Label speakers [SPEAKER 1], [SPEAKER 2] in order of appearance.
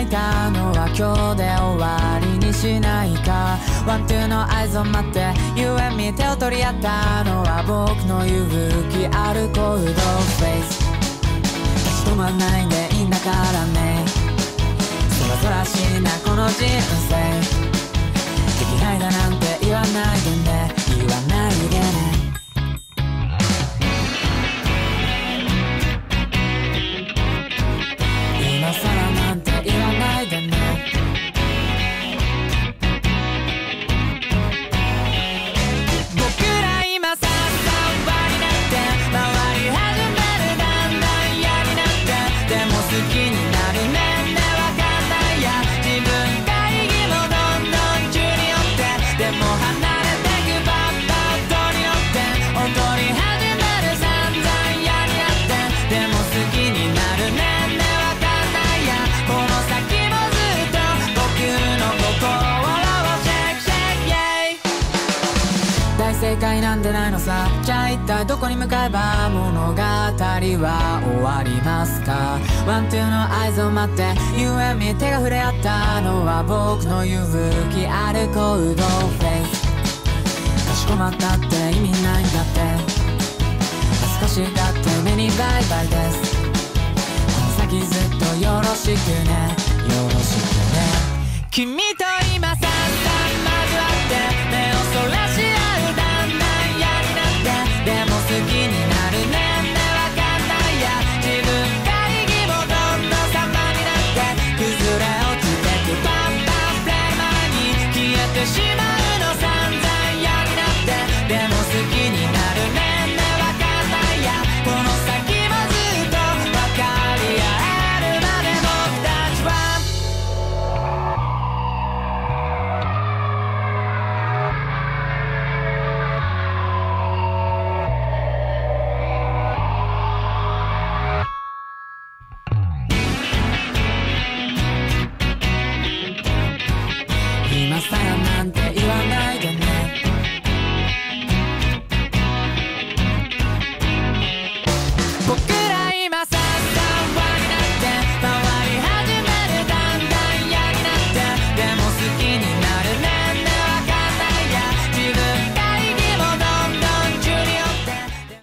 [SPEAKER 1] いたのは今日で終わりにしないか。ワンツーの合図を待って You and me 手を取り合ったのは僕の勇気あるコールドフェイス。立ち止まらないでいいんだからね。そらそらしいなこの人生。できないだなんて言わないでね、言わないでね。今さらなんて言わないでね。僕ら今さ3番になって回り始める、だんだん嫌になって、でも好きになるねんね、わかんないや自分大義もどんどん急に寄って、でも離れてくバッバットによって踊り始める、散々嫌になって、でも好きになるねんね、この先もずっと僕の心をシェイクシェイクイェイ。大正解なんてないのさ。じゃあ一体どこに向かえば物語は終わりますか。ワンツーの合図を待って You and me 手が触れ合ったのは僕の勇気あるコールドフェイス。かしこまったって意味ないんだって、恥ずかしがって目にバイバイです。ずっとよろしくね、よろしくね。君と